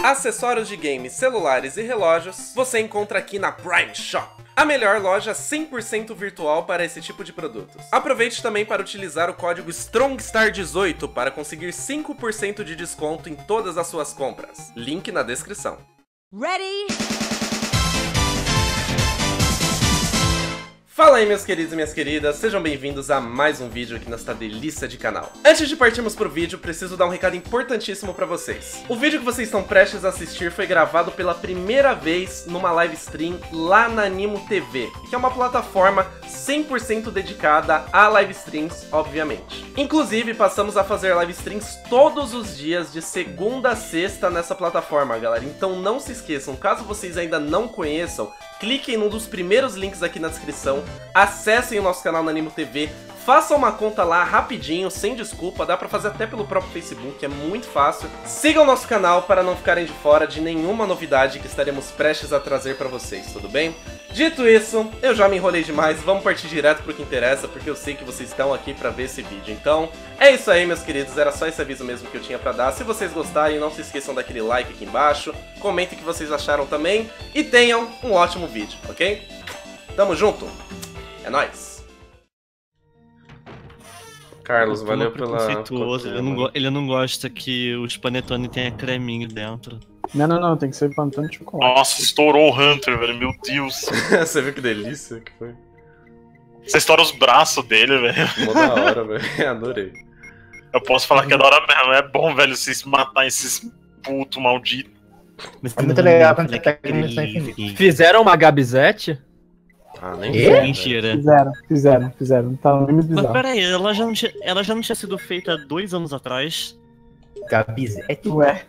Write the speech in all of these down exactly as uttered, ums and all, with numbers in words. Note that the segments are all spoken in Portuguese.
Acessórios de games, celulares e relógios você encontra aqui na Prime Shop, a melhor loja cem por cento virtual para esse tipo de produtos. Aproveite também para utilizar o código STRONGSTAR dezoito para conseguir cinco por cento de desconto em todas as suas compras. Link na descrição. Ready? Fala aí, meus queridos e minhas queridas, sejam bem-vindos a mais um vídeo aqui nesta delícia de canal. Antes de partirmos pro vídeo, preciso dar um recado importantíssimo pra vocês. O vídeo que vocês estão prestes a assistir foi gravado pela primeira vez numa live stream lá na Animo T V, que é uma plataforma cem por cento dedicada a live streams, obviamente. Inclusive, passamos a fazer live streams todos os dias, de segunda a sexta nessa plataforma, galera. Então não se esqueçam, caso vocês ainda não conheçam, cliquem num dos primeiros links aqui na descrição, acessem o nosso canal na Animo T V, façam uma conta lá rapidinho, sem desculpa, dá pra fazer até pelo próprio Facebook, é muito fácil. Sigam o nosso canal para não ficarem de fora de nenhuma novidade que estaremos prestes a trazer pra vocês, tudo bem? Dito isso, eu já me enrolei demais, vamos partir direto pro que interessa, porque eu sei que vocês estão aqui pra ver esse vídeo. Então, é isso aí, meus queridos, era só esse aviso mesmo que eu tinha pra dar. Se vocês gostarem, não se esqueçam daquele like aqui embaixo, comentem o que vocês acharam também, e tenham um ótimo vídeo, ok? Tamo junto, é nóis! Carlos, valeu pela... Ele não, go- ele não gosta que os panetone tenha creminho dentro. Não, não, não, tem que ser panetone de chocolate. Nossa, estourou o Hunter, velho, meu Deus. Você viu que delícia que foi? Você estoura os braços dele, velho. Mó da hora, velho, adorei. Eu posso falar que é da hora mesmo, é bom, velho, vocês matar esses puto maldito. É muito legal quando você pega a munição infinita. Fizeram uma Gabizete? Ah, nem E? sei, velho. Mentira. Fizeram, fizeram, fizeram. Não tá no limite Mas bizarro. peraí, ela já, não tinha, ela já não tinha sido feita há dois anos atrás? Gabizete? Ué,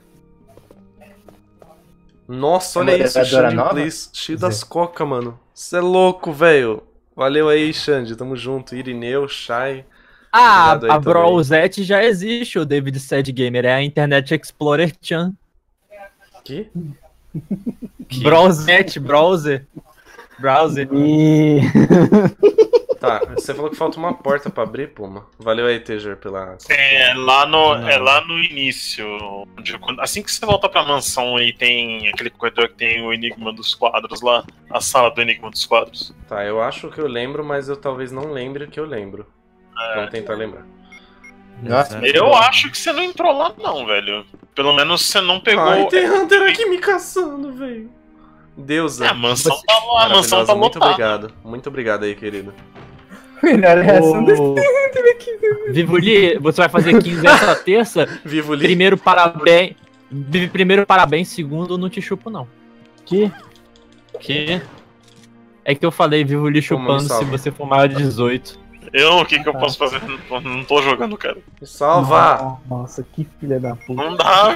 Nossa, É olha uma isso, jogadora Xande nova? Please, cheio das coca, mano. Cê é louco, velho. Valeu aí, Xande, tamo junto. Irineu, Shai. Ah, Obrigado aí a também. Browsette já existe, o David Sad Gamer, é a Internet Explorer Chan. Que? Browsette, browser. Browser. e... Tá, você falou que falta uma porta pra abrir, Puma. Valeu aí, Tejer, pela... É lá no, é lá no início. onde- quando- Assim que você volta pra mansão e tem aquele corredor que tem o Enigma dos Quadros lá, a sala do Enigma dos Quadros. Tá, eu acho que eu lembro, mas eu talvez não lembre que eu lembro. Vamos tentar lembrar. Nossa, Eu acho que você não entrou lá não, velho. Pelo menos você não pegou... Ai, tem Hunter aqui me caçando, velho. Deusa. É, a mansão tá lá, a mansão tá Maravilhosa, muito lotada. obrigado. Muito obrigado aí, querido. melhor reação desse Ô, Vivuli, você vai fazer quinze essa terça? Vivo ali. Primeiro, parabéns. Vi- Primeiro, parabéns. Segundo, não te chupo, não. aqui. Que? É que eu falei Vivuli Como me chupando se salva? você for maior de dezoito. Eu, o que que eu posso fazer? Não, não tô jogando, cara. Me salva! Nossa, que filha da puta. Não dá.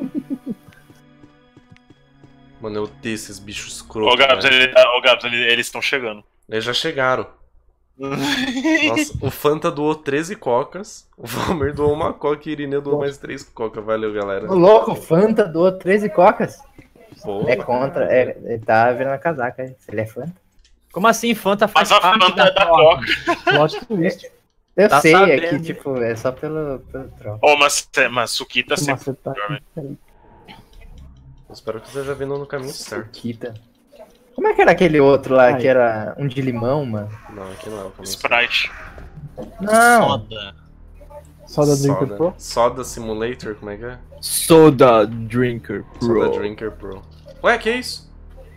Mano, eu odeio esses bichos escrotos. Ô, Gabs, velho. ele- ô, Gabs, ele- eles estão chegando. Eles já chegaram. Nossa, o Fanta doou treze cocas, o Valmer doou uma coca e o Irineu doou mais três cocas. Valeu, galera. O louco, o Fanta doou treze cocas. Pô, É contra, é, ele tá virando a casaca. Se ele é Fanta. Como assim, Fanta faz Mas a parte Fanta é da forma? Coca. Plot twist. Eu Tá sei, é que sabendo. tipo, é só pelo, pelo troll. Ô, mas, mas Suquita Nossa, sempre... você tá aqui. Peraí. eu espero que você esteja vindo no caminho certo. Kita. Como é que era aquele outro lá, Ai. que era um de limão, mano? Não, aqui não é o caminho certo. Sprite. Não, Soda. Soda Drinker Soda. Pro? Soda Simulator, como é que é? Soda Drinker Pro. Soda Drinker Pro. Ué, que isso?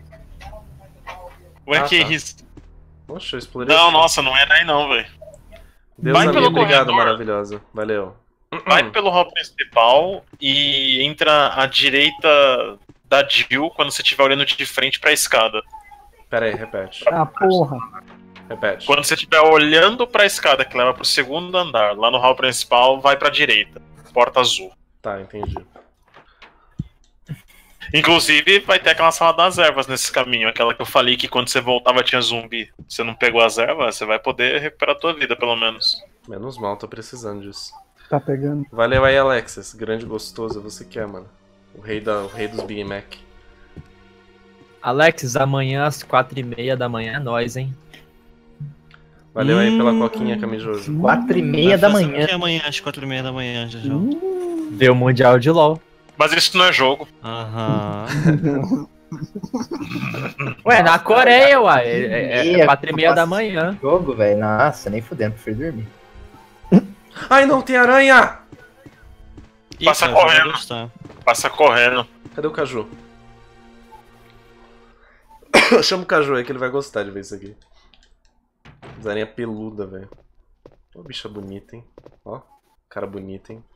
Ué, Ah, que tá. isso? Poxa, eu explorei. Não, isso. nossa, não é daí não, velho. Deus vai amigo, pelo obrigado, corredor. maravilhosa. Valeu. Vai pelo hall principal e entra à direita da Jill quando você estiver olhando de frente pra escada. Pera aí, repete. Ah, porra. Repete. Quando você estiver olhando pra escada que leva pro segundo andar, lá no hall principal, vai pra direita. Porta azul. Tá, entendi. Inclusive, vai ter aquela sala das ervas nesse caminho. Aquela que eu falei que quando você voltava tinha zumbi. Você não pegou as ervas, você vai poder recuperar a tua vida, pelo menos. Menos mal, tô precisando disso. Tá pegando. Valeu aí, Alexis. Grande gostoso, você que é, mano. O rei, da, o rei dos Big Mac. Alex, amanhã às quatro e meia da manhã é nóis, hein? Valeu aí pela Hum. coquinha, Camijojo. Quatro e meia da Vai fazer manhã. o que amanhã, às quatro e meia da manhã, já já. Vê o Mundial de LoL. Mas isso não é jogo. Aham. Ué, na Coreia, uai. É, é, é Ia, quatro e meia da nossa. manhã. Jogo, velho. Nossa, nem fudendo, prefiro dormir. Ai, não, tem aranha! Ih, Passa cara, vai correndo. gostar. Passa correndo. Cadê o Caju? Chama o Caju aí que ele vai gostar de ver isso aqui. Aranha peluda, velho. Ó, bicha bonita, hein? Ó, cara bonito, hein?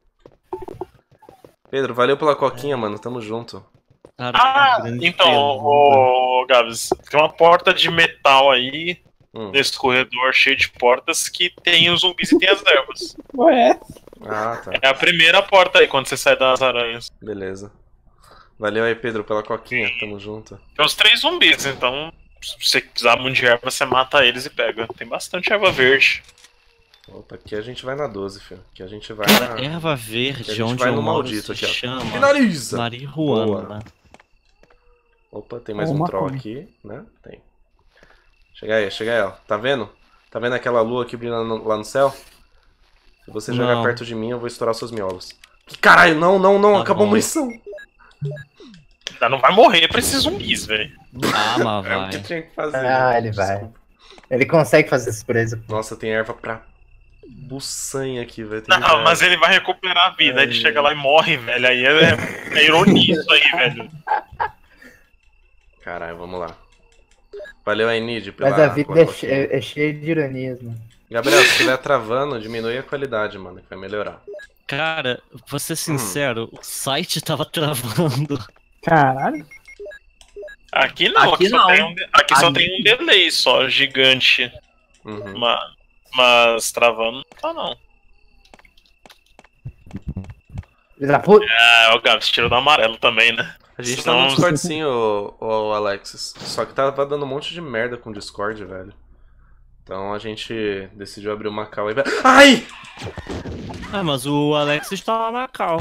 Pedro, valeu pela coquinha, mano. Tamo junto. Cara, Ah, grande então, peluda. ô, Gabs, tem uma porta de metal aí, Hum. nesse corredor cheio de portas, que tem os zumbis e tem as ervas. Ué, Ah, tá. É a primeira porta aí, quando você sai das aranhas. Beleza. Valeu aí, Pedro, pela coquinha. Tamo junto. Tem os três zumbis, então, se você precisar muito de erva, você mata eles e pega. Tem bastante erva verde. Opa, aqui a gente vai na doze, filho. Aqui a gente vai Cara, na... erva a verde, gente onde vai eu no moro, maldito se aqui, ó. chama Finaliza! marihuana. Opa, tem mais Ou um maconha. troll aqui, né? Tem. Chega aí, chega aí, ó. Tá vendo? Tá vendo aquela lua que brilha no- lá no céu? Se você jogar Não. perto de mim, eu vou estourar seus miolos. Que caralho, não, não, não, Tá acabou a bom. munição. Ainda não vai morrer pra esses zumbis, velho. Ah, mas É o que vai. tinha que fazer. Ah, ele vai. Ele consegue fazer surpresa. Nossa, tem erva pra buçanha aqui, velho. Tem Não, muita mas erva. ele vai recuperar a vida. Aí ele Ai. chega lá e morre, velho. Aí é, é ironia isso aí, velho. Caralho, vamos lá. Valeu aí, Nid, pela Mas a vida pela é, coquinha. che- é cheia de ironias, mano. Gabriel, se estiver travando, diminui a qualidade, mano, que vai melhorar. Cara, vou ser sincero, o site tava travando. caralho. Aqui não, aqui, Aqui só, não. Tem, um, aqui só Aqui- tem um delay só, gigante. Uhum. Mas, mas travando não tá não. Filho da puta. Ah, o Gabs tirou do amarelo também, né? A gente Senão- tá no Discord sim, ô, ô Alexis. Só que tava dando um monte de merda com o Discord, velho. Então a gente decidiu abrir uma call aí. Ai! Ah, mas o Alex está lá na cal.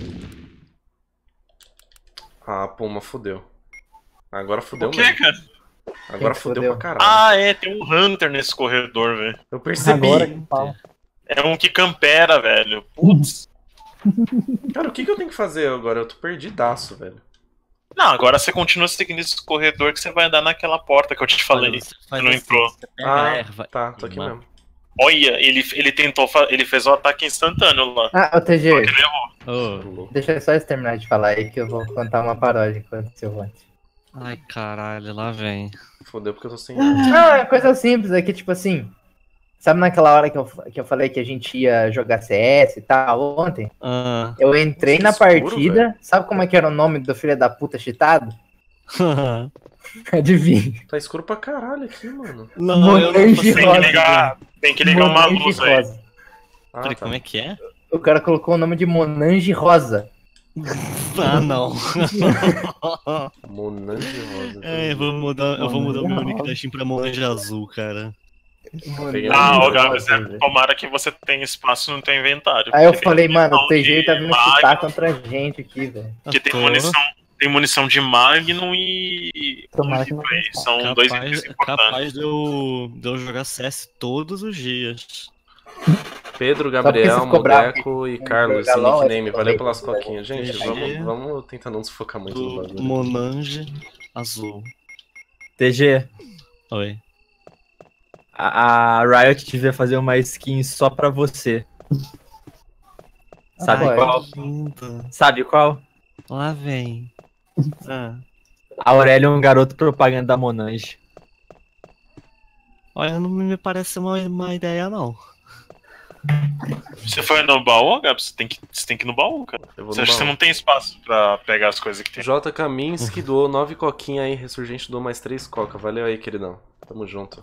Ah, Puma, fudeu. Agora fudeu O que, mesmo. cara? Agora que fudeu fudeu? pra caralho. Ah, é, tem um Hunter nesse corredor, velho. Eu percebi. Agora que fala. É um que campera, velho. Putz. Cara, o que, que eu tenho que fazer agora? Eu tô perdidaço, velho. Não, agora você continua seguindo esse corredor que você vai andar naquela porta que eu te falei. Olha, você faz não assim, entrou. você pega a Ah, erva tá, tô e aqui mata. mesmo. Olha, ele, ele tentou, fa- ele fez o ataque instantâneo lá. Ah, ô T G, Ele errou. Ô, Louco. deixa eu só terminar de falar aí que eu vou contar uma paródia que aconteceu antes. ai, caralho, lá vem. Fudeu porque eu tô sem. Ah, é coisa simples, é que tipo assim. Sabe naquela hora que eu, que eu falei que a gente ia jogar C S e tal ontem? Ah. Eu entrei Nossa, na que escuro, partida, sabe como é que era o nome do filho da puta cheatado? Adivinha. Tá escuro pra caralho aqui, mano. Não, eu não Monange faço Tem que rosa. ligar, tem que ligar uma Monange luz aí. rosa. Ah, Peraí, tá. como é que é? O cara colocou o nome de Monange Rosa. Ah, não. Monange rosa. É, eu vou mudar, eu vou mudar o meu Monange nick da Steam pra Monange Azul, cara. Peguei Ah, Monange ô Gabs, rosa, é, velho. tomara que você tenha espaço no teu inventário. Aí eu porque falei, tem mano, o munição T G de tá vindo Magnum, chutar contra a gente aqui, velho. Porque tem Tô. munição, tem munição de Magnum e. Tomara que não Play. tenha. São dois Capaz, itens importantes. capaz de, eu, de eu jogar C S todos os dias. Pedro, porque Gabriel, você ficou bravo Modeco e com Carlos, jogar esse LOL, nickname. eu Valeu falei pelas que você coquinhas. Gente, G G. vamos, vamos tentar não sufocar muito no Do bagulho. Monange Azul. T G, Oi. a, a Riot devia fazer uma skin só pra você. Sabe Ah, qual? que lindo. Sabe qual? Lá vem. Ah. A Aurélia é um garoto propaganda da Monange. Olha, não me parece uma, uma ideia, não. Você foi no baú, Gabs? Você tem que, você tem que ir no baú, cara. Eu vou Você no acha que você baú. não tem espaço pra pegar as coisas que tem. J. Kaminski doou nove coquinha aí, Ressurgente doou mais três coca. Valeu aí, queridão. Tamo junto.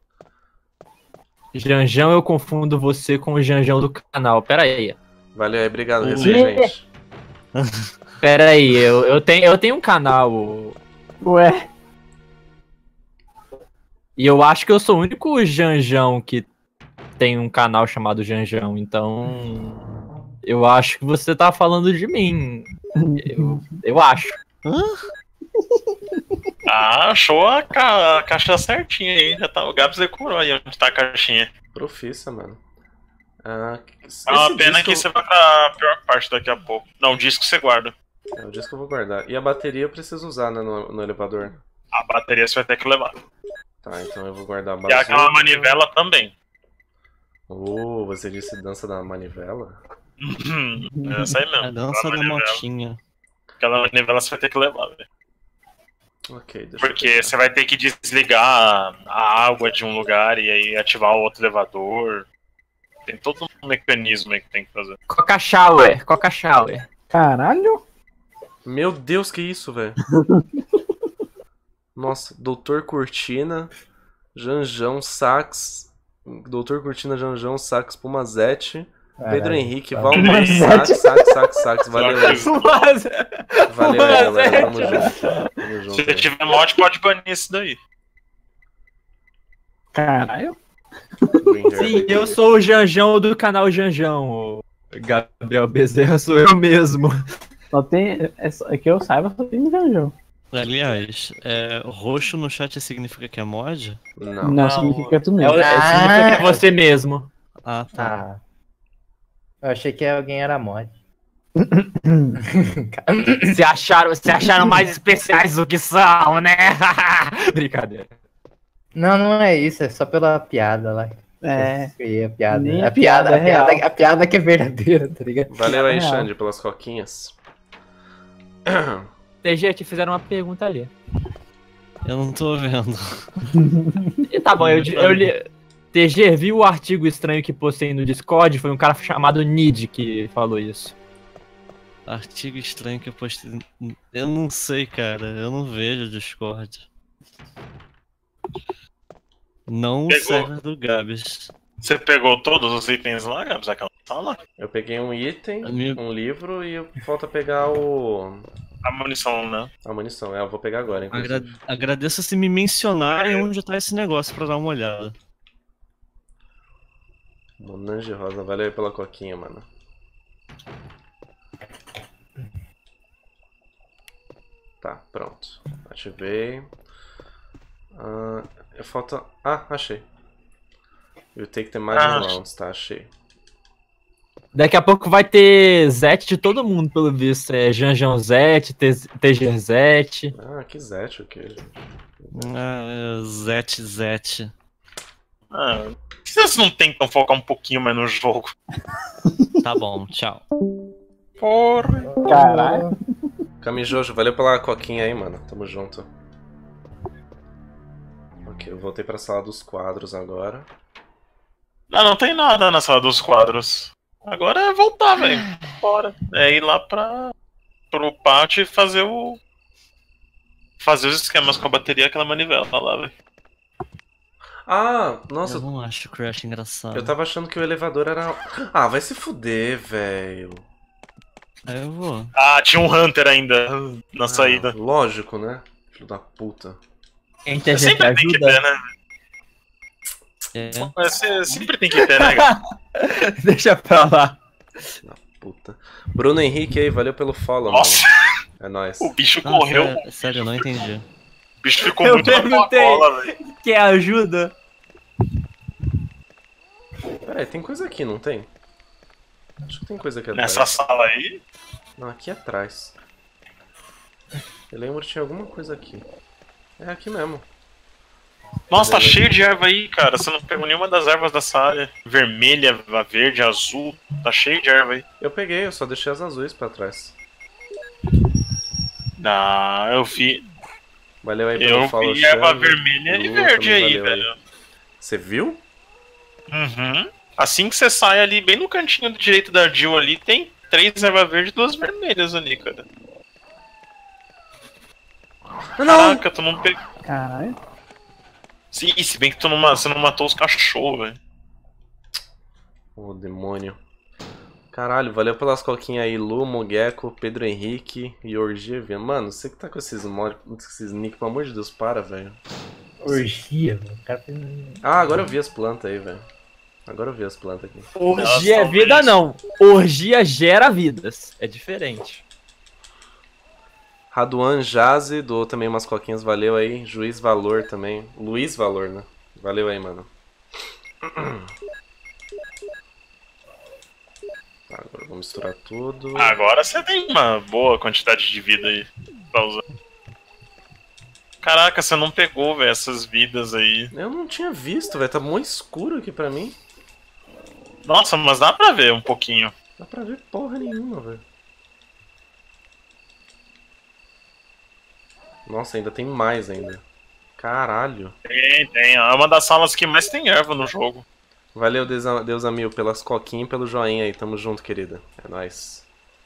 Janjão, eu confundo você com o Janjão do canal. Pera aí. Valeu aí, obrigado, Ui. Ressurgente. Pera aí, eu, eu, tenho, eu tenho um canal. Ué, E eu acho que eu sou o único Janjão que tem um canal chamado Janjão. Então. Eu acho que você tá falando de mim. Eu, eu acho. Ah, achou a, ca- a caixa certinha aí. Já tá, o Gabs decorou aí onde tá a caixinha. Profissa, mano. Ah, É uma esse pena que disco- você vai pra pior parte daqui a pouco. Não, o disco você guarda. É o disco que eu vou guardar. E a bateria eu preciso usar, né, no, no elevador. A bateria você vai ter que levar. Tá, então eu vou guardar a E bazuca. aquela manivela também. Oh, você disse dança da manivela? É essa aí mesmo. A dança Aquela da manivela. motinha. Aquela manivela você vai ter que levar, velho. Ok, deixa eu Porque pegar. você vai ter que desligar a água de um lugar e aí ativar o outro elevador. Tem todo um mecanismo aí que tem que fazer. Coca Shower, Coca Shower. Caralho. Meu Deus, que isso, velho? Nossa, Doutor Cortina, Janjão, Sax, Doutor Cortina, Janjão, Sax, Pumazete, Pedro Henrique, tá. Valmir, Sax, Sax, Sax, Sax, valeu aí. Valeu aí, galera, tamo junto. Tamo junto. Se aí. tiver mod, pode banir isso daí. Caralho. Green Sim, Herb. eu sou o Janjão do canal Janjão. O Gabriel Bezerra sou eu mesmo. Só tem. É, só, é que eu saiba, só tem Janjão. Aliás, é, roxo no chat significa que é mod? Não. Não, significa que é tu É, o- mesmo. é, significa que é você mesmo. Ah, tá. Ah. Eu achei que alguém era mod. Se acharam, se acharam mais especiais do que são, né? Brincadeira. Não, não é isso, é só pela piada lá. É. Foi a piada. Nem A a piada, piada a é piada, real. a piada que é verdadeira, tá ligado? Valeu aí, Real. Xande, pelas coquinhas. T G, te fizeram uma pergunta ali. Eu não tô vendo. E tá bom, eu, eu li. T G, viu o artigo estranho que postei no Discord? Foi um cara chamado Nid que falou isso. Artigo estranho que eu postei. Eu não sei, cara. Eu não vejo o Discord. Não o Pegou. server do Gabs. Você pegou todos os itens lá, Gabs? Aquela sala? Eu peguei um item, Amigo. um livro e falta pegar o... A munição, né? a munição. É, eu vou pegar agora, inclusive. Agra- Agradeço se me mencionarem onde tá esse negócio pra dar uma olhada. Monange Rosa, valeu aí pela coquinha, mano. Tá, pronto. Ativei. Ah, falta... Ah, achei. You take the magic Ah. rounds, tá, achei. Daqui a pouco vai ter Zete de todo mundo, pelo visto. É Janjão Zete, T G Zete. Ah, que zete o que, gente? Ah, é, Zete, Zete. Ah, por que vocês não tentam focar um pouquinho mais no jogo? Tá bom, tchau. Porra. Caralho. Camijojo, valeu pela coquinha aí, mano. Tamo junto. Ok, eu voltei pra sala dos quadros agora. Ah, não tem nada na sala dos quadros. Agora é voltar, velho. Bora. É ir lá pra... pro pátio e fazer o... Fazer os esquemas com a bateria e aquela manivela lá, velho. Ah, nossa, Eu não acho o Crash engraçado. eu tava achando que o elevador era... Ah, vai se fuder, velho. Aí eu vou. Ah, tinha um Hunter ainda na Ah, saída. lógico, né? Filho da puta. Quem T G te Sempre tem que ajuda? ter, né? É. Mas você sempre tem que ter, né, cara? Deixa pra lá. Da puta. Bruno Henrique aí, valeu pelo follow, Nossa, mano. É nóis. o bicho Ah, correu. sério, sério, eu não entendi. O bicho ficou Eu muito na perguntei. bola, velho. Quer ajuda? Peraí, tem coisa aqui, não tem? Acho que tem coisa aqui atrás. Nessa sala aí. Não, aqui atrás. Eu lembro que tinha alguma coisa aqui. É aqui mesmo. Nossa, tá cheio de erva aí, cara. Você não pegou nenhuma das ervas dessa área. Vermelha, a verde, a azul. Tá cheio de erva aí. Eu peguei, eu só deixei as azuis pra trás. Ah, eu vi. Valeu aí pelo Eu follow, vi erva Xande. vermelha e Lu verde também aí, valeu velho. Você viu? Uhum. Assim que você sai ali, bem no cantinho do direito da Jill ali, tem três erva verde e duas vermelhas ali, cara. Não! Caraca, tu não pegou. Caralho. Se, se bem que tu não, ma- você não matou os cachorros, velho. Ô, demônio. Caralho, valeu pelas coquinhas aí, Lu, Mogeko, Pedro Henrique e Orgia Viana. Mano, você que tá com esses mod, com esses nick, pelo amor de Deus, para, velho. Orgia, mano. O cara fez... Ah, agora eu vi as plantas aí, velho. Agora eu vi as plantas aqui. Orgia é Elas vida são não. Orgia gera vidas. É diferente. Raduan Jaze doou também umas coquinhas, valeu aí. Juiz Valor também. Luiz Valor, né? Valeu aí, mano. Tá, agora eu vou misturar tudo. Agora você tem uma boa quantidade de vida aí pra usar. Caraca, você não pegou, velho, essas vidas aí. Eu não tinha visto, velho. Tá muito escuro aqui pra mim. Nossa, mas dá pra ver um pouquinho. Dá pra ver porra nenhuma, velho. Nossa, ainda tem mais ainda. Caralho. Tem, tem. É uma das salas que mais tem erva no jogo. Valeu, Deus, Deus Amil, pelas coquinhas e pelo joinha aí. Tamo junto, querida. É nóis.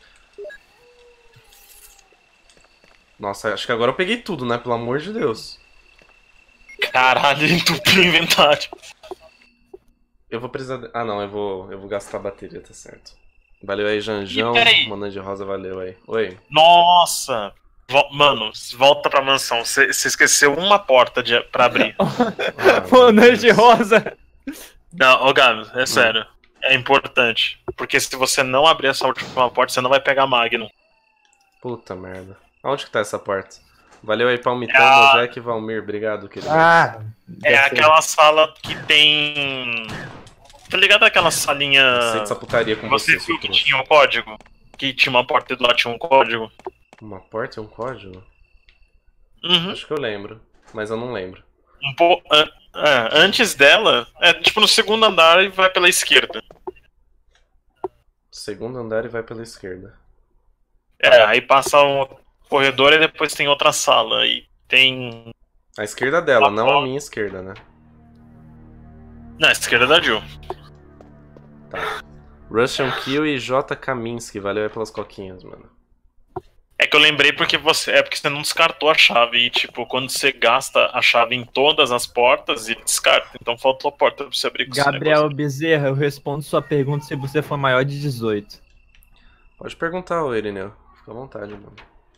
Nossa, acho que agora eu peguei tudo, né? Pelo amor de Deus. Caralho, entupiu o inventário. Eu vou precisar... De... Ah, não. Eu vou, eu vou gastar a bateria, tá certo. Valeu aí, Janjão. E peraí. Mano de Rosa, valeu aí. Oi. Nossa. Vo- Mano, volta pra mansão. Você esqueceu uma porta de, pra abrir. Ah, Mano de rosa. Não, ô Gabi, é sério. É importante. Porque se você não abrir essa última porta, você não vai pegar Magnum. Puta merda. Aonde que tá essa porta? Valeu aí, Palmitão, É a- Jack e Valmir. Obrigado, querido. Ah, É deve ser. aquela sala que tem. Tá ligado aquela salinha. Sei dessa putaria com Você você, viu que trouxa. tinha um código? Que tinha uma porta e do lado tinha um código? Uma porta e um código? Uhum. Acho que eu lembro, mas eu não lembro. Um po... an- é, antes dela, é tipo no segundo andar e vai pela esquerda. Segundo andar e vai pela esquerda. É, aí passa um corredor e depois tem outra sala. E tem. A esquerda dela, Ah, não ó. a minha esquerda, né? Na esquerda da Jill. Russian Kill e J. Kaminsky. Valeu aí pelas coquinhas, mano. É que eu lembrei porque você. É porque você não descartou a chave. E tipo, quando você gasta a chave em todas as portas, ele descarta. Então faltou a porta pra você abrir com esse Gabriel negócio. Bezerra, eu respondo sua pergunta se você for maior de dezoito. Pode perguntar, ô Irineu. Fica à vontade, mano.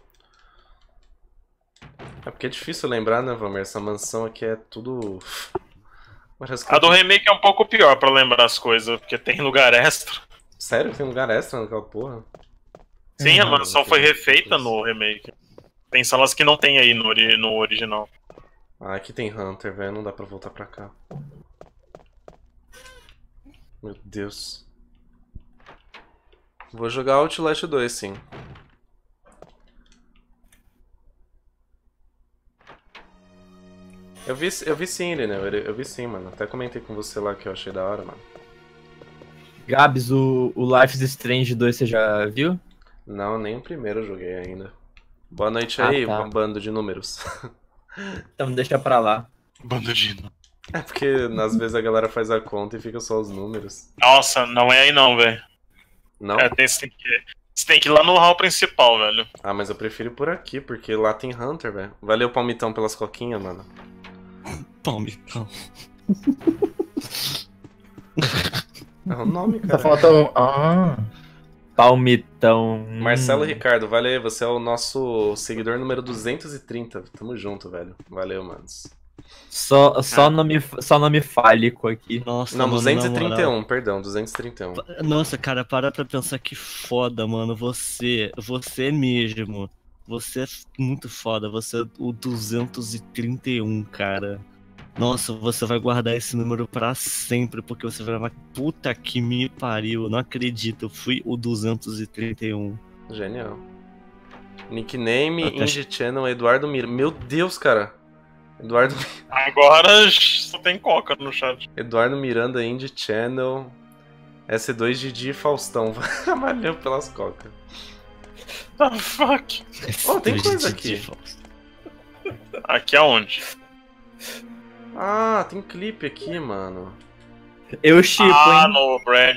É porque é difícil lembrar, né, Valmer? Essa mansão aqui é tudo... Parece que... A do remake é um pouco pior pra lembrar as coisas, porque tem lugar extra. Sério? Tem lugar extra naquela porra? Sim, a Uhum. mansão foi refeita no remake. Tem salas que não tem aí no, ori- no original. Ah, aqui tem Hunter, velho. Não dá pra voltar pra cá. Meu Deus. Vou jogar Outlast dois, sim. Eu vi, eu vi sim, Irineu. Eu, eu vi sim, mano. Até comentei com você lá que eu achei da hora, mano. Gabs, o, o Life is Strange dois você já viu? Não, nem o primeiro eu joguei ainda. Boa noite Ah, aí, tá. um bando de números. Então deixa pra lá. Bandudino. É porque às vezes a galera faz a conta e fica só os números. Nossa, não é aí não, velho. Não? É, tem, você, tem que, você tem que ir lá no hall principal, velho. Ah, mas eu prefiro ir por aqui, porque lá tem Hunter, velho. Valeu, Palmitão, pelas coquinhas, mano. Palmitão. É o nome, Só cara. falta um. Ah. Palmitão. Marcelo Hum. Ricardo, valeu aí. Você é o nosso seguidor número duzentos e trinta. Tamo junto, velho. Valeu, manos. Só, só, nome, só nome fálico aqui. Nossa, Não, mano, duzentos e na trinta e moral. um, perdão, duzentos e trinta e um. Nossa, cara, para pra pensar que foda, mano. Você, você mesmo. Você é muito foda. Você é o duzentos e trinta e um, cara. Nossa, você vai guardar esse número pra sempre, porque você vai falar, puta que me pariu, eu não acredito, eu fui o duzentos e trinta e um. Genial. Nickname, Até- Indie Channel, Eduardo Mir. Meu Deus, cara. Eduardo, Agora só tem coca no chat. Eduardo Miranda, Indie Channel. S dois Didi e Faustão. Valeu pelas cocas. Ah, fuck. Oh, tem coisa aqui. Aqui aonde? Ah, tem clipe aqui, mano. Eu chipo, Ah, hein? no Brad.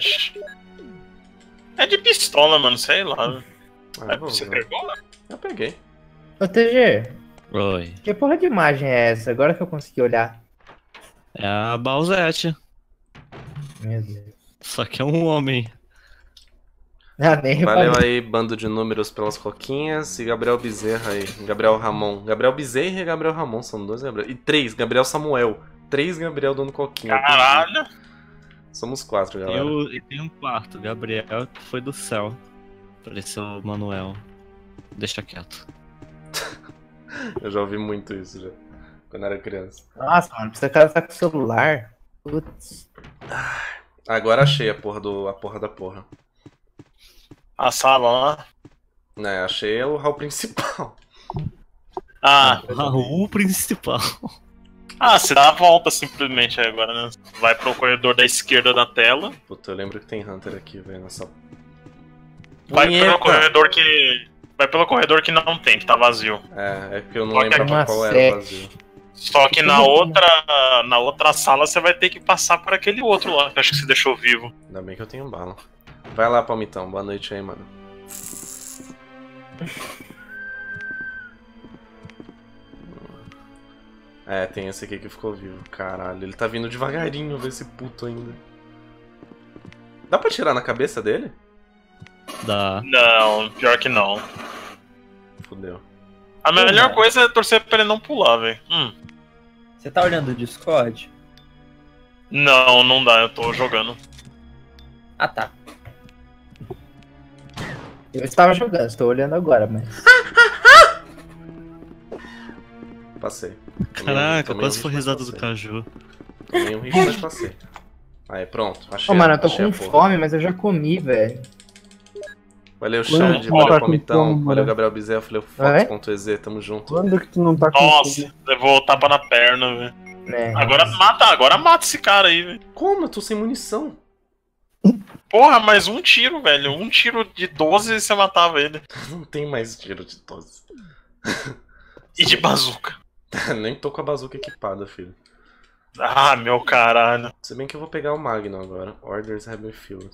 É de pistola, mano, sei lá. Ah, É, vou você ver. pegou? Eu peguei. Ô, T G, Oi. que porra de imagem é essa? Agora que eu consegui olhar. É a Balzette, Meu Deus. só que é um homem. Ah, nem reparei. Valeu aí, bando de números pelas coquinhas. E Gabriel Bezerra aí. Gabriel Ramon. Gabriel Bezerra e Gabriel Ramon. São dois Gabriel. E três. Gabriel Samuel. Três Gabriel dando coquinha. Caralho. Somos quatro, E, galera. o, e tem um quarto, Gabriel, que foi do céu. Pareceu o Manuel. Deixa quieto. Eu já ouvi muito isso já. Quando era criança. Nossa, mano, esse cara tá com o celular. Putz. Agora achei a porra, do, a porra da porra. A sala lá. Né, achei o hall principal. Ah, O principal. ah, você dá a volta simplesmente aí agora, né? Vai pro corredor da esquerda da tela. Puta, eu lembro que tem Hunter aqui, velho, nessa... Vai Punheta! pelo corredor que. Vai pelo corredor que não tem, que tá vazio. É, é porque eu não Só que lembrava uma qual era sec. o vazio. Só que na outra. Na outra sala você vai ter que passar por aquele outro lá, que eu acho que você deixou vivo. Ainda bem que eu tenho bala. Vai lá, Palmitão. Boa noite aí, mano. É, tem esse aqui que ficou vivo. Caralho, ele tá vindo devagarinho, ver esse puto ainda. Dá pra tirar na cabeça dele? Dá. Não, pior que não. Fudeu. A melhor coisa é torcer pra ele não pular, velho. Hum. Você tá olhando o Discord? Não, não dá, eu tô jogando. Ah, tá. Eu estava jogando, estou olhando agora, mas. Passei. Tomei um- Caraca, tomei um quase hit, foi mas risada do passei. Caju. Tomei um hit, mas passei. Aí, pronto. Achei, Ô, mano, eu tô achei com a porra. fome, mas eu já comi, velho. Valeu, Quando Xande. tu Valeu, tá com Palmitão. fome, Valeu, mano? Gabriel Bezerra. Valeu, Oi? Fox.ez. Tamo junto. Quando que tu não tá com Nossa, fome? levou tapa na perna, velho. Né? Agora mata, agora mata esse cara aí, velho. Como? Eu tô sem munição. Porra, mais um tiro, velho. Um tiro de doze e você matava ele. Não tem mais tiro de doze. E de bazuca. Nem tô com a bazuca equipada, filho. Ah, meu caralho. Se bem que eu vou pegar o Magnum agora. Orders have been filled.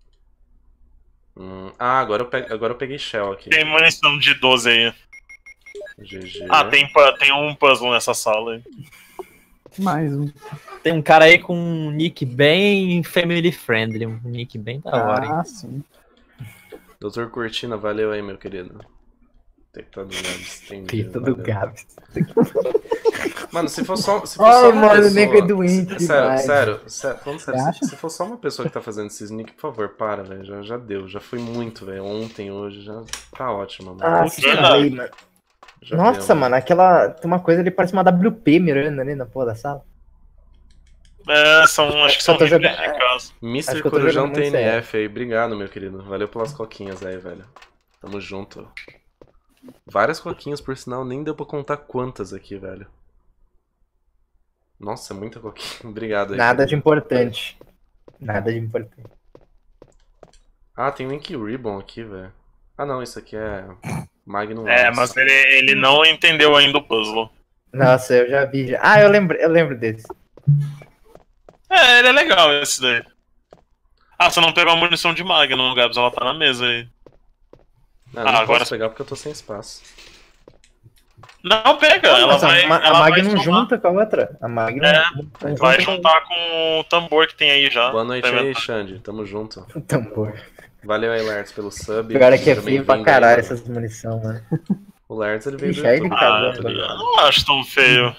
Hum, ah, agora eu, pe... agora eu peguei Shell aqui. Tem munição de doze aí. G G. Ah, tem, pu- tem um puzzle nessa sala aí. Mais um. Tem um cara aí com um nick bem family friendly, um nick bem da hora, hein? Ah, sim. doutor Cortina, valeu aí, meu querido. Tecta do Gabs. Tem Pita do Gabs. Mano, se for só, se for Ai, só uma mano, o pessoa... nego é doente Sério, demais. sério, sério, falando sério, Você se, acha? se for só uma pessoa que tá fazendo esses nick, por favor, para, velho, já, já deu, já foi muito, velho, ontem, hoje, já tá ótimo, mano. Ah, Putz, sim, verdade. falei, mano. Já Nossa, deu, mano, aquela. Tem uma coisa ali, parece uma W P mirando ali na porra da sala. É, são, acho que são Eu tô rifles jogando- de casa. mister Acho que eu tô Corujão jogando muito T N F aí, obrigado, meu querido, valeu pelas coquinhas aí, velho. Tamo junto. Várias coquinhas, por sinal, nem deu pra contar quantas aqui, velho. Nossa, é muita coquinha, obrigado aí. Nada de querido. importante. Nada de importante. Ah, tem um Ink Ribbon aqui, velho. Ah não, isso aqui é Magnum É, Ice. mas ele, ele não entendeu ainda o puzzle. Nossa, eu já vi. Já. Ah, eu lembro, eu lembro desse. É, ele é legal esse daí. Ah, você não pegou a munição de Magnum, Gabs, ela tá na mesa aí. Ah, não Ah, agora- posso pegar porque eu tô sem espaço. Não, pega, ela Nossa, vai. a, Ma- ela a vai Magnum somar. junta com a outra. A Magnum É, vai Vai junto juntar com o tambor que tem aí já. Boa noite Tá aí, vendo? Xande. Tamo junto. com o tambor. Valeu aí, Lertz, pelo sub. Pior é que é Seja feio pra bem-vindo aí, caralho mano. essas munição, mano. O Lertz, ele veio Ixi, do aí YouTube, ele Ah, cagou, tá mano. eu ligado? não acho tão feio.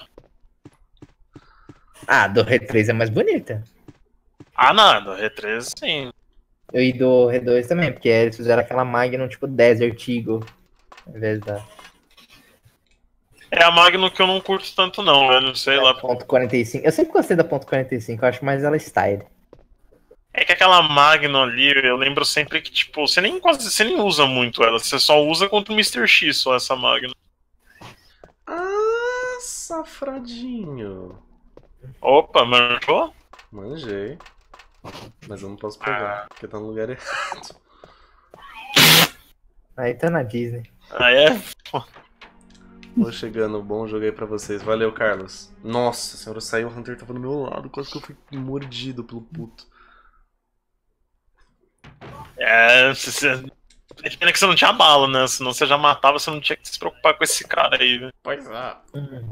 Ah, do R três é mais bonita. Ah, nada, R três sim. E do R dois também, porque eles fizeram aquela Magnum tipo Desert Eagle. Ao invés da É a Magnum que eu não curto tanto não, velho, sei lá. ponto quarenta e cinco. Eu sempre gostei da ponto quarenta e cinco, eu acho mais ela style. É que aquela Magnum ali, eu lembro sempre que, tipo, você nem quase, você nem usa muito ela, você só usa contra o mister X, só essa Magnum. Ah, safradinho. Opa, manjou? Manjei. Mas eu não posso pegar, porque tá no lugar errado. Aí tá na Disney. Ah, é? Tô chegando, bom jogo aí pra vocês. Valeu, Carlos. Nossa senhora, saiu, o Hunter tava do meu lado, quase que eu fui mordido pelo puto. É, se você... É pena que você não tinha bala, né? Senão você já matava, você não tinha que se preocupar com esse cara aí, velho. Pois é. Hum.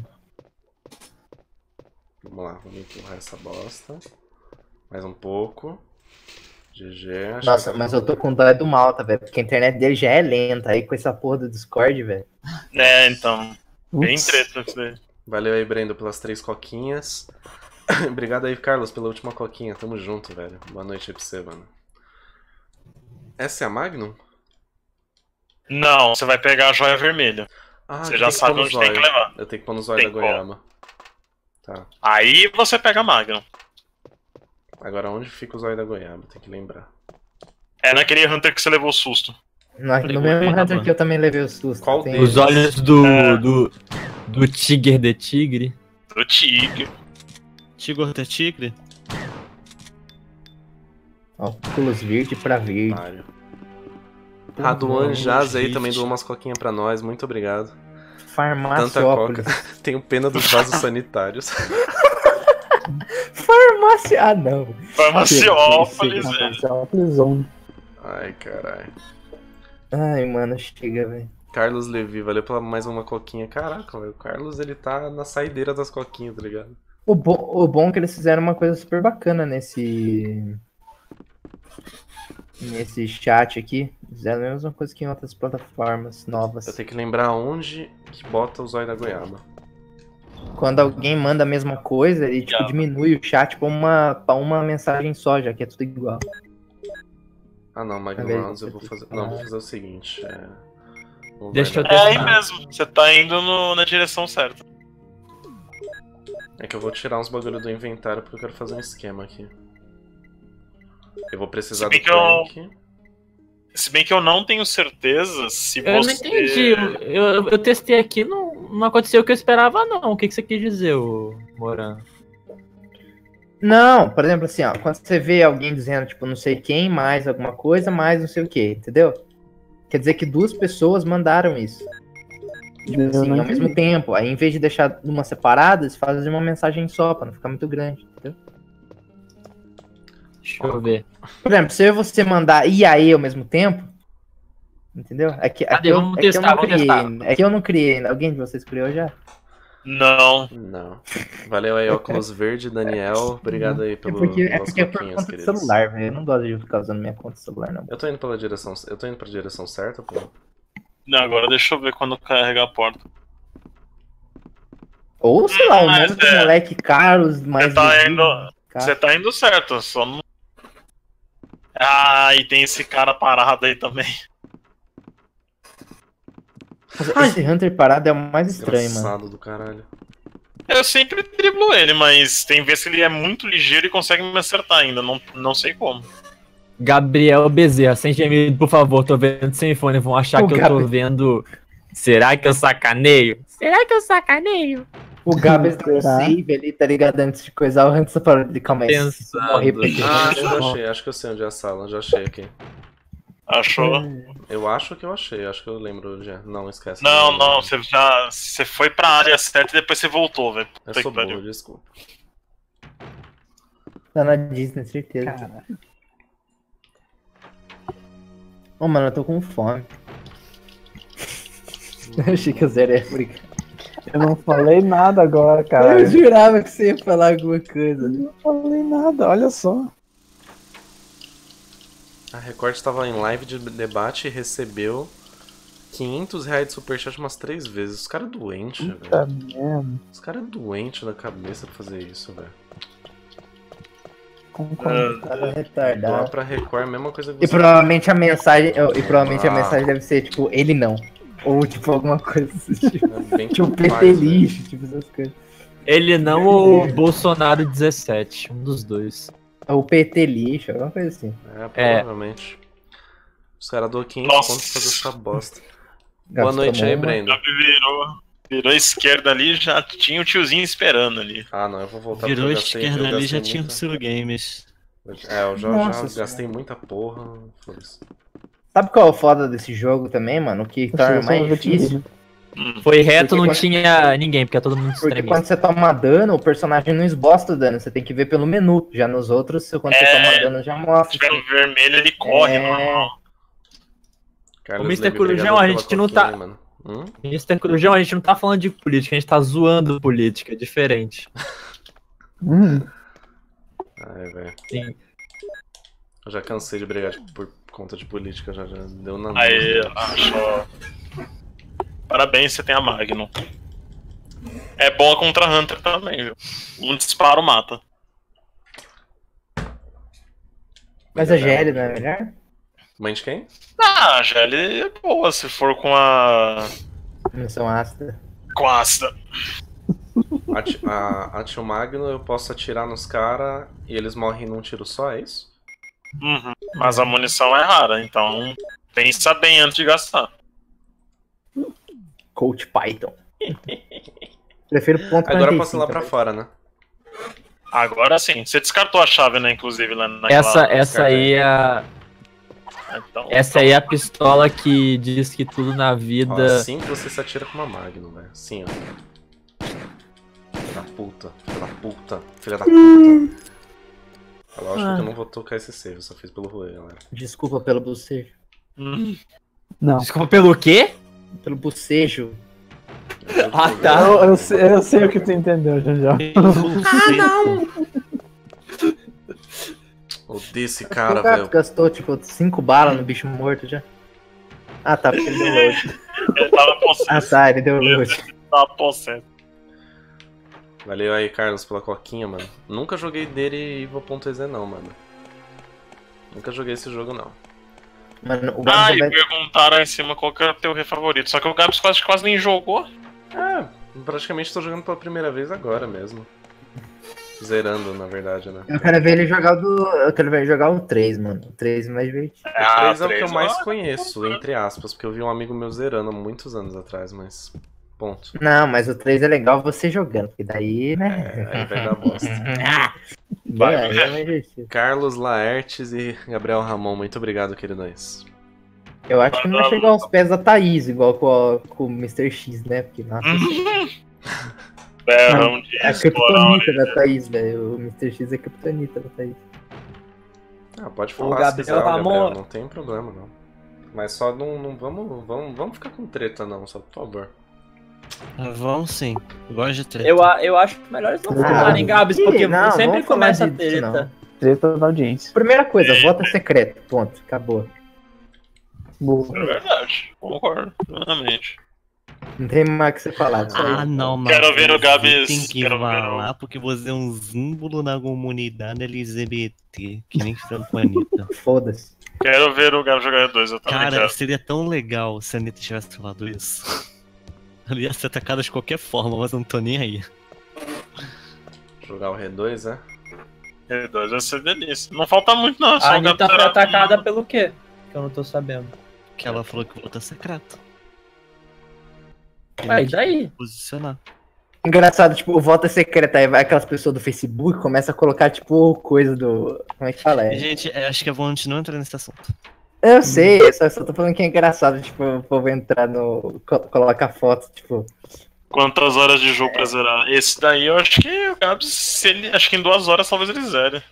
Vamos lá, vamos empurrar essa bosta. Mais um pouco. G G. acho Nossa, que- mas eu tô com dó do Malta, velho, porque a internet dele já é lenta. Aí com essa porra do Discord, velho. É, então. Bem Ups. treta isso daí. Valeu aí, Brendo, pelas três coquinhas. Obrigado aí, Carlos, pela última coquinha. Tamo junto, velho. Boa noite aí pra você, mano. Essa é a Magnum? Não, você vai pegar a joia vermelha. Ah, Você que já tem que sabe pôr no onde tem que zóio. levar. Eu tenho que pôr no zóio da Tem como. goiaba. Tá. Aí você pega a Magnum. Agora onde fica o zóio da goiaba? Tem que lembrar. É naquele Hunter que você levou o susto. No, no mesmo Hunter que eu também levei o susto. Qual Tem- deles? Os olhos do. É. do. do Tiger de Tigre. Do Tigre. Tigor é tigre? Óculos verde pra verde. Mário. Raduan Jazz aí também doou umas coquinhas pra nós, muito obrigado. Tanta Farmációpolis. coca. Tenho pena dos vasos sanitários. Farmácia. Ah, não. Farmaciópolis, Chega, velho. Farmációpolis on. Ai, caralho. Ai, mano, chega, velho. Carlos Levi, valeu pela mais uma coquinha. Caraca, velho, o Carlos ele tá na saideira das coquinhas, tá ligado? O bom, o bom é que eles fizeram uma coisa super bacana nesse. Nesse chat aqui. Fizeram a mesma coisa que em outras plataformas novas. Eu tenho que lembrar onde que bota o zóio da goiaba. Quando alguém manda a mesma coisa, ele tipo, Já. diminui o chat pra uma, pra uma mensagem só, já que é tudo igual. Ah não, Tá vendo? McDonald's eu vou fazer. Não, vou fazer o seguinte. É... Não Deixa vai eu dar. É aí testar. mesmo. Você tá indo no- na direção certa. É que eu vou tirar uns bagulho do inventário porque eu quero fazer um esquema aqui. Eu vou precisar Se bem do que eu- Frank. Se bem que eu não tenho certeza se Eu não você. entendi. Eu, eu, eu testei aqui, não, não aconteceu o que eu esperava, não. O que, que você quis dizer, ô Moran? Não, por exemplo, assim, ó, quando você vê alguém dizendo, tipo, não sei quem, mais alguma coisa, mais não sei o que, entendeu? Quer dizer que duas pessoas mandaram isso. Tipo Eu assim, não ao mesmo entendi. tempo. Aí, em vez de deixar uma separada, eles fazem uma mensagem só, pra não ficar muito grande, entendeu? Deixa eu ver. Por exemplo, se você mandar e aí ao mesmo tempo, entendeu? Aqui, Cadê? aqui, eu, Vamos aqui eu testar, não vamos criei testar. ainda. Aqui eu não criei ainda. Alguém de vocês criou já? Não. Não. Valeu aí, óculos verde, Daniel. Obrigado aí É pelo, porque, é pelas porque é por coquinhas, conta do queridos. celular, velho. Eu não gosto de ficar usando minha conta do celular, não. Eu tô indo pela direção. Eu tô indo pra direção certa, pô. Não, agora deixa eu ver quando carregar a porta. Ou, sei lá, o Mas nome do é. moleque Carlos, mais. tá Levi, indo- cara. Você tá indo certo, só não. Ah, e tem esse cara parado aí também. Nossa, esse Hunter parado é o mais estranho, mano. Desgraçado do caralho. Eu sempre driblo ele, mas tem vezes que ele é muito ligeiro e consegue me acertar ainda. Não, não sei como. Gabriel Bezerra, sem gemido, por favor. Tô vendo sem fone. Vão achar O que eu Gabi- tô vendo. Será que eu sacaneio? Será que eu sacaneio? O Gabs deu um Será? save ali, tá ligado? Antes de coisar, o Hunter parou de calma aí. Pensando. se eu morrer pra quê? Ah, acho que eu achei. Acho que eu sei onde é a sala. Já achei aqui. Achou? Eu acho que eu achei. Acho que eu lembro já. Não, esquece. Não, não, você já. Você foi pra área certa e depois você voltou, velho. Eu Puta sou que pariu. burro, desculpa. Tá na Disney, certeza. Cara, Ô, mano, eu tô com fome. Eu achei que o Zero ia brincar. eu não falei nada agora, cara. Eu jurava que você ia falar alguma coisa. Eu não falei nada, olha só. A Record estava em live de debate e recebeu quinhentos reais de superchat umas três vezes. Os caras é doentes, velho. Puta merda. Os caras é doentes da cabeça pra fazer isso, velho. Concordo. Cara Doar retardado. pra Record é a mesma coisa que E você... provavelmente a mensagem. E provavelmente a Ah. mensagem deve ser, tipo, ele não. Ou tipo alguma coisa assim. Tipo, É bem tipo capaz, P T velho. lixo, tipo essas coisas. Ele não ou Bolsonaro dezessete? Um dos dois. Ou P T lixo, alguma coisa assim. É, provavelmente. Os caras doam quinhentos Nossa. conto pra fazer essa bosta. Boa Gastou noite aí, uma- Brenda. Virou. Virou esquerda ali, já tinha o tiozinho esperando ali. Ah, não, eu vou voltar Virou porque eu gastei, esquerda eu ali, já gastei tinha o muita... seu games. É, eu já, Nossa já gastei muita porra. Foda-se. Sabe qual é o foda desse jogo também, mano? O que torna Eu sou mais um difícil? Foi reto, Porque não quando- tinha ninguém, porque é todo mundo Porque extremista. quando você toma dano, o personagem não esboça o dano. Você tem que ver pelo menu. Já nos outros, quando você É. toma dano, já Se mostra. tiver no vermelho, ele corre, É. mano. Carlos Ô, mister Levi, Corujão, obrigado a pela gente não coquinha, tá- mano. Hum? mister Corujão, a gente não tá falando de política, a gente tá zoando política, é diferente. Hum, Ai, velho. Sim. Eu já cansei de brigar de- por conta de política, já, já deu na Aí, mão. achou. Parabéns, você tem a Magnum. É boa contra Hunter também, viu? Um disparo mata. Mas a G L não é melhor? Mãe de quem? Ah, a G L é boa se for com a. Missão ácida. com a ácida. A, ti- a, a Tio Magno eu posso atirar nos caras e eles morrem num tiro só, é isso? Uhum. Mas a munição é rara, então pensa bem antes de gastar. Coach Python. Prefiro ponto Agora eu quarenta e posso ir lá cinco, pra velho. fora, né? Agora sim, você descartou a chave, né, inclusive, lá naquela... Essa, essa aí é a, Então, essa aí é a pistola que diz que tudo na Ó, vida... assim que você se atira com uma Magnum, velho. Assim, ó. Filha da puta, filha da puta, filha da puta. É lógico que eu não vou tocar esse save, eu só fiz pelo rolê, galera. Desculpa pelo bocejo. Hum, Não. Desculpa, pelo quê? Pelo bocejo. Ah, tá. Eu, eu, sei, eu sei o que tu entendeu, Janjão. Ah, não! Odeio esse cara, o gato velho. gastou, tipo, cinco balas no bicho morto já. Ah, tá, porque ele deu load. ele tava Ah, possesso, tá, ele deu load. ele tava possesso. Valeu aí, Carlos, pela coquinha, mano. Nunca joguei dele Ivo.exe não, mano. Nunca joguei esse jogo, não. Mano, o Ah, Gabs e vai... perguntaram aí em cima qual que era o teu rei favorito. Só que o Gabs quase, quase nem jogou. É, praticamente tô jogando pela primeira vez agora mesmo. Zerando, na verdade, né? Eu quero ver ele jogar o do. Eu quero ver ele jogar o três, mano. O três é mais divertido. O três é o que eu três, mais ó. conheço, entre aspas, porque eu vi um amigo meu zerando há muitos anos atrás, mas. Ponto. Não, mas o três é legal você jogando, porque daí, né? É, aí vai dar bosta. Vai, é, é mais divertido. Carlos Laertes e Gabriel Ramon, muito obrigado, queridos. Eu acho que não vai chegar aos pés da Thaís, igual com, a, com o mister X, né? Porque, nossa, Berrão de é a explorar criptonita a da Thaís, velho. O mister X é a criptonita da Thaís. Ah, pode O falar se Gabriel quiser, Gabriel, Ramon- não tem problema, não. Mas só não, não vamos, vamos, vamos ficar com treta, não, só por favor. Vamos sim. Gosto de treta. Eu, a- eu acho melhor eles não Ah, falarem, Gabs, ih, porque não, sempre vamos falar começa a disso, treta. Treta da audiência. Primeira coisa, voto secreto. Ponto. Acabou. Boa. É verdade, concordo, plenamente. Não tem mais o que você falar. Isso aí. Ah, não, mas Quero ver o você Gabs, tem que quero ver o- falar porque você é um símbolo na comunidade L G B T, que nem Franco-Anitta. Foda-se. Quero ver o Gabs jogar dois, eu também Cara, quero. seria tão legal se a Anitta tivesse falado isso. Ela ia ser atacada de qualquer forma, mas eu não tô nem aí. Jogar o R dois, é? R dois vai ser delícia. Não falta muito, não. Só A o Anitta Gabs foi era- atacada pelo quê? Que eu não tô sabendo. Que ela falou que o voto é secreto. Ué, e daí? Posicionar. Engraçado, tipo, o voto é secreto. Aí vai aquelas pessoas do Facebook e começa a colocar, tipo, coisa do. Como é que fala? É. Gente, é, acho que é bom a gente não entrar nesse assunto. Eu sei, eu só, só tô falando que é engraçado, tipo, o povo entrar no. co- Coloca foto, tipo. Quantas horas de jogo pra zerar? Esse daí eu acho que o Gabs, se ele, acho que em duas horas talvez ele zere.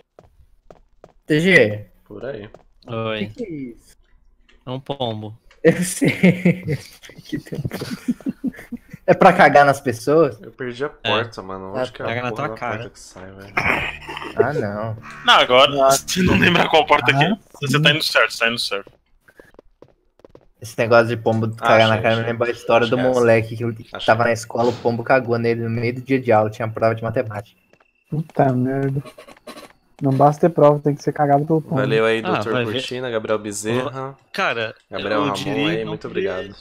T G, Por aí. o que, Oi. que é isso? É um pombo. Eu sei. Que tempo. É pra cagar nas pessoas? Eu perdi a porta, mano. Onde Ah, que é pega a na porra tua da cara. porta que sai, velho? Ah, não. Não, agora, Nossa. se não lembrar qual porta aqui, Ah, você tá indo certo, você tá indo certo. Esse negócio de pombo cagar na achei, cara me achei. lembra a história Acho do que é essa. moleque que Achei. tava na escola, o pombo cagou nele no meio do dia de aula, tinha prova de matemática. Puta merda. Não basta ter prova, tem que ser cagado pelo pombo. Valeu aí, Ah, doutor vai ver. Cortina, Gabriel Bezerra, Cara, Gabriel eu Ramon diria, aí, então, muito que- obrigado.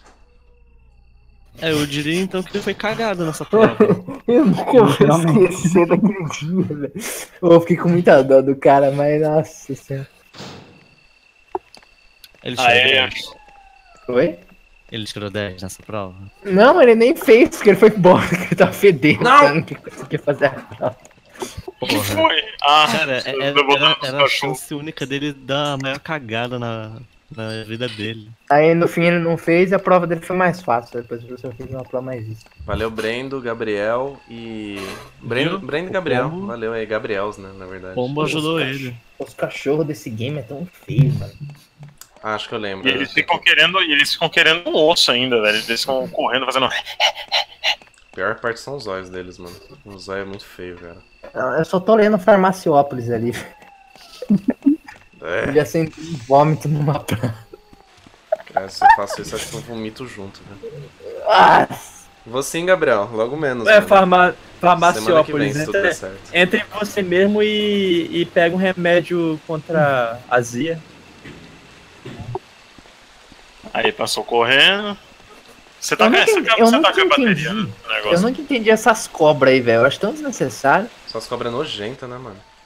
É, eu diria então que ele foi cagado nessa prova. Eu nunca vou Literalmente. esquecer daquele dia, velho. Eu fiquei com muita dó do cara, mas nossa senhora. Ele Ah, tirou é? dez. Oi? Ele tirou dez nessa prova. Não, ele nem fez, porque ele foi embora, que ele tava fedendo, Não! cara, não conseguia fazer a prova. O que foi? Ah, Cara, você é- era, levou era, nos era a cachorros. chance única dele dar a maior cagada na, na vida dele. Aí no fim ele não fez e a prova dele foi mais fácil. Depois o professor fez uma prova mais isso. Valeu, Brendo, Gabriel e. Brendo, Viu? Brendo e Gabriel. Pombo. Valeu aí, Gabriels, né, na verdade. Pombo ajudou ele. Os cachorros desse game é tão feio, mano. Ah, acho que eu lembro. E eles ficam querendo, e eles ficam querendo um osso ainda, velho. Eles ficam correndo, fazendo. A pior parte são os olhos deles, mano. Os olhos é muito feio, cara. Eu só tô lendo Farmaciópolis ali. É, Eu já senti um vômito numa praia. cara, se eu faço isso, acho que eu vomito junto, né? Ah, Você, hein, Gabriel? Logo menos. É, mano. farma, Semana que vem, farmaciópolis. se tudo Entre, der certo. entre você mesmo e, e pega um remédio contra a azia. Aí passou correndo. Você tá, Eu com, nunca- você tá, eu você tá nunca com a bateria entendi. no eu negócio. nunca entendi essas cobras aí, velho. Eu acho tão desnecessário. Só as cobras nojentas, né, mano?